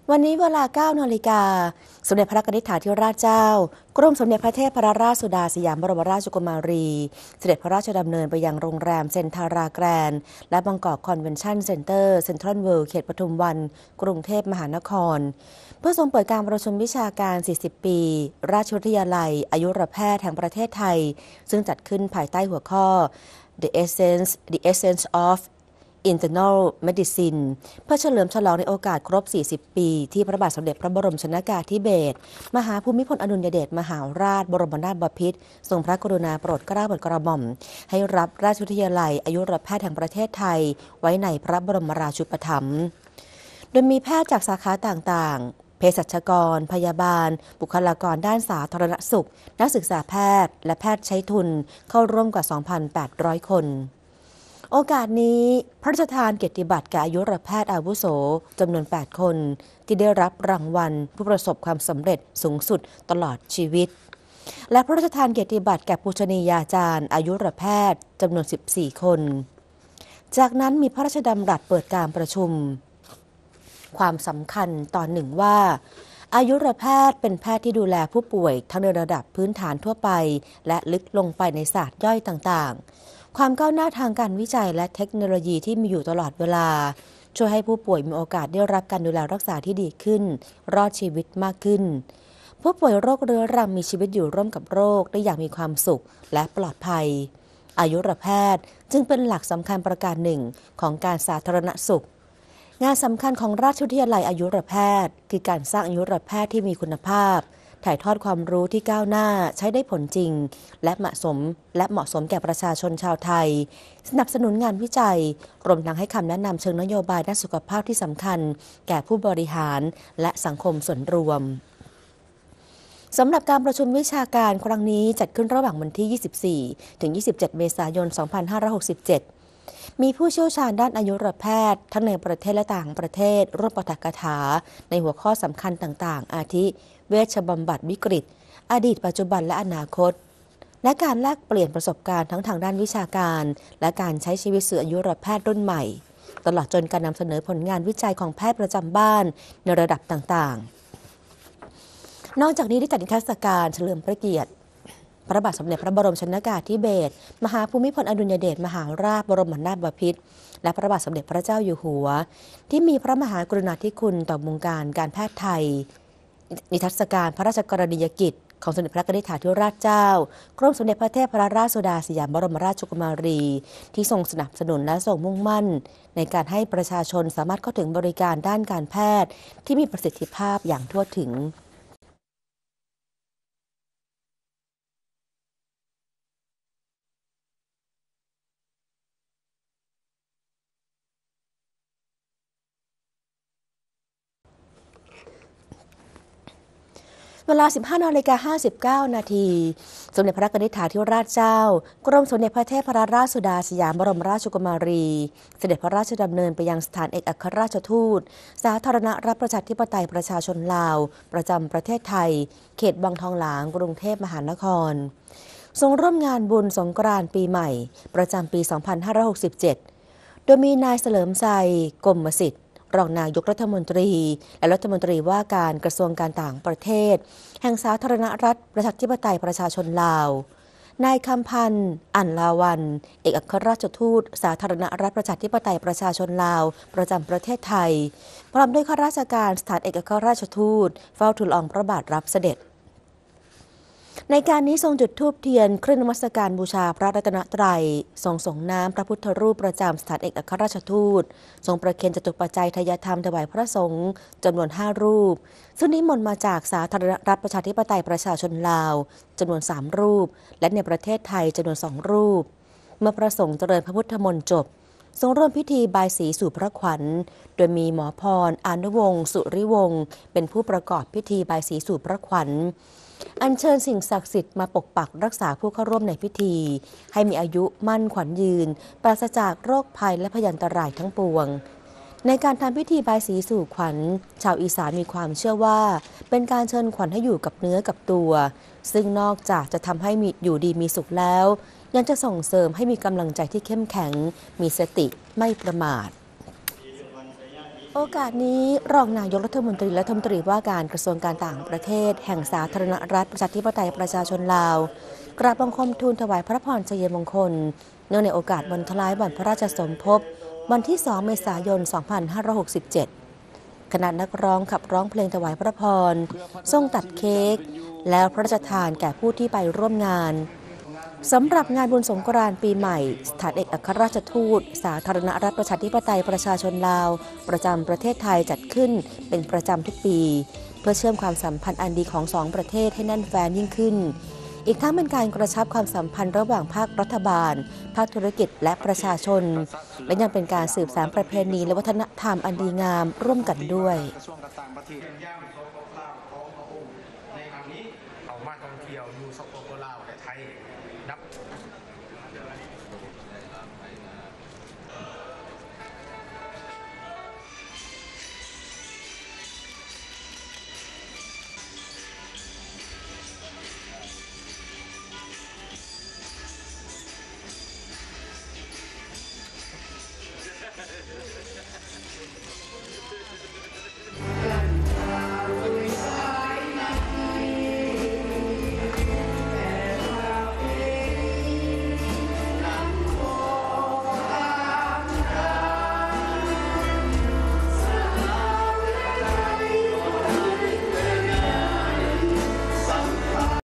วันนี้เวลา 9 นาฬิกาสมเด็จพระนิธิถาธิราชเจ้ากรมสมเด็จพระเทพรัตนราชสุดาสยามบรมราชกุมารีเสด็จพระราชดำเนินไปยังโรงแรมเซ็นทาราแกรนด์และบางกอกคอนเวนชั่นเซ็นเตอร์เซ็นทรัลเวิลด์เขตปทุมวันกรุงเทพมหานครเพื่อทรงเปิดการประชุมวิชาการ 40 ปี ราชวิทยาลัยอายุรแพทย์แห่งประเทศไทยซึ่งจัดขึ้นภายใต้หัวข้อ The Essence of Internal Medicine เพื่อเฉลิมฉลองในโอกาสครบ 40 ปีที่พระบาทสมเด็จพระบรมชนกาธิเบศรมหาภูมิพลอดุลยเดชมหาราชบรมนาถบพิตรทรงพระกรุณาโปรดเกล้าโปรดกระหม่อมให้รับราชวิทยาลัยอายุรแพทย์แห่งประเทศไทยไว้ในพระบรมราชูปถัมภ์โดยมีแพทย์จากสาขาต่างๆเภสัชกรพยาบาลบุคลากรด้านสาธารณสุขนักศึกษาแพทย์และแพทย์ใช้ทุนเข้าร่วมกว่า 2,800 คนโอกาสนี้พระราชทานเกียรติบัตรแก่อายุรแพทย์อาวุโสจำนวน 8 คนที่ได้รับรางวัลผู้ประสบความสำเร็จสูงสุดตลอดชีวิตและพระราชทานเกียรติบัตรแก่ปูชนียาจารย์อายุรแพทย์จำนวน 14 คนจากนั้นมีพระราชดำรัสเปิดการประชุมความสำคัญตอนหนึ่งว่าอายุรแพทย์เป็นแพทย์ที่ดูแลผู้ป่วยทั้งในระดับพื้นฐานทั่วไปและลึกลงไปในศาสตร์ย่อยต่างๆความก้าวหน้าทางการวิจัยและเทคโนโลยีที่มีอยู่ตลอดเวลาช่วยให้ผู้ป่วยมีโอกาสได้รับการดูแลรักษาที่ดีขึ้นรอดชีวิตมากขึ้นผู้ป่วยโรคเรื้อรังมีชีวิตอยู่ร่วมกับโรคได้อย่างมีความสุขและปลอดภัยอายุรแพทย์จึงเป็นหลักสำคัญประการหนึ่งของการสาธารณสุขงานสำคัญของราชวิทยาลัยอายุรแพทย์คือการสร้างอายุรแพทย์ที่มีคุณภาพถ่ายทอดความรู้ที่ก้าวหน้าใช้ได้ผลจริงและเหมาะสมแก่ประชาชนชาวไทยสนับสนุนงานวิจัยรวมทั้งให้คำแนะนำเชิงนโยบายด้านสุขภาพที่สำคัญแก่ผู้บริหารและสังคมส่วนรวมสำหรับการประชุมวิชาการครั้งนี้จัดขึ้นระหว่างวันที่ 24 ถึง 27 เมษายน 2567มีผู้เชี่ยวชาญด้านอายุรแพทย์ทั้งในประเทศและต่างประเทศร่วมปาฐกถาในหัวข้อสำคัญต่างๆอาทิเวชบำบัดวิกฤตอดีตปัจจุบันและอนาคตและการแลกเปลี่ยนประสบการณ์ทั้งทางด้านวิชาการและการใช้ชีวิตสื่ออายุรแพทย์รุ่นใหม่ตลอดจนการนำเสนอผลงานวิจัยของแพทย์ประจำบ้านในระดับต่างๆนอกจากนี้ได้จัดนิทรรศการเฉลิมพระเกียรติพระบาทสมเด็จพระบรมชนกาธิเบศรมหาภูมิพลอดุลยเดชมหาราชบรมนาถบพิตรและพระบาทสมเด็จพระเจ้าอยู่หัวที่มีพระมหากรุณาธิคุณต่อวงการการแพทย์ไทยนิทรรศการพระราชกรณียกิจของสมเด็จพระนิธิถาธิราชเจ้ากรมสมเด็จพระเทพรัตนราชสุดาสยามบรมราชกุมารีที่ทรงสนับสนุนและทรงมุ่งมั่นในการให้ประชาชนสามารถเข้าถึงบริการด้านการแพทย์ที่มีประสิทธิภาพอย่างทั่วถึงเวลา 15:59 นาทีสมเด็จพระนิธิถาธิราชเจ้ากรมสมเด็จพระเทพรัตนราชสุดาสยามบรมราชกุมารีเสด็จพระราชดำเนินไปยังสถานเอกอัครราชทูตสาธารณรัฐประชาธิปไตยประชาชนลาวประจำประเทศไทยเขตวังทองหลางกรุงเทพมหานครทรงร่วมงานบุญสงกรานต์ปีใหม่ประจำปี 2567 โดยมีนายเฉลิมชัยกมสิทธิ์รองนายกรัฐมนตรีและรัฐมนตรีว่าการกระทรวงการต่างประเทศแห่งสาธารณรัฐประชาธิปไตยประชาชนลาวนายคำพันธ์อั๋นลาวัลย์เอกอัครราชทูตสาธารณรัฐประชาธิปไตยประชาชนลาวประจำประเทศไทยพร้อมด้วยข้าราชการสถานเอกอัครราชทูตเฝ้าทูลละอองพระบาทรับเสด็จในการนี้ทรงจุดธูปเทียนเครื่องนมัสการบูชาพระรัตนตรัยทรงส่งน้ำพระพุทธรูปประจำสถานเอกอัครราชทูตทรงประเคนจตุปัจจัยทายธรรมถวายพระสงฆ์จำนวน 5 รูปซึ่งนิมนต์มาจากสาธารณรัฐประชาธิปไตยประชาชนลาวจำนวน 3 รูปและในประเทศไทยจำนวน 2 รูปเมื่อพระสงฆ์เจริญพระพุทธมนต์จบทรงร่วมพิธีบายสีสู่พระขวัญโดยมีหมอพรอานุวงศ์สุริวงศ์เป็นผู้ประกอบพิธีบายสีสู่พระขวัญอัญเชิญสิ่งศักดิ์สิทธิ์มาปกปักรักษาผู้เข้าร่วมในพิธีให้มีอายุมั่นขวัญยืนปราศจากโรคภัยและพยันตรายทั้งปวงในการทำพิธีบายสีสู่ขวัญชาวอีสานมีความเชื่อว่าเป็นการเชิญขวัญให้อยู่กับเนื้อกับตัวซึ่งนอกจากจะทำให้มีอยู่ดีมีสุขแล้วยังจะส่งเสริมให้มีกำลังใจที่เข้มแข็งมีสติไม่ประมาทโอกาสนี้รองนายกรัฐมนตรีและรัฐมนตรีว่าการกระทรวงการต่างประเทศแห่งสาธารณรัฐประชาธิปไตยประชาชนลาวกราบบังคมทูลถวายพระพรชัยมงคลเนื่องในโอกาสวันคล้ายวันพระราชสมภพวันที่ 2 เมษายน 2567 คณะนักร้องขับร้องเพลงถวายพระพรทรงตัดเค้กแล้วพระราชทานแก่ผู้ที่ไปร่วมงานสำหรับงานบุญสงกรานต์ปีใหม่สถานเอกอัครราชทูตสาธารณรัฐประชาธิปไตยประชาชนลาวประจำประเทศไทยจัดขึ้นเป็นประจำทุกปีเพื่อเชื่อมความสัมพันธ์อันดีของสองประเทศให้แน่นแฟ้นยิ่งขึ้นอีกทั้งเป็นการกระชับความสัมพันธ์ระหว่างภาครัฐบาลภาคธุรกิจและประชาชนและยังเป็นการสืบสานประเพณีและวัฒนธรรมอันดีงามร่วมกันด้วย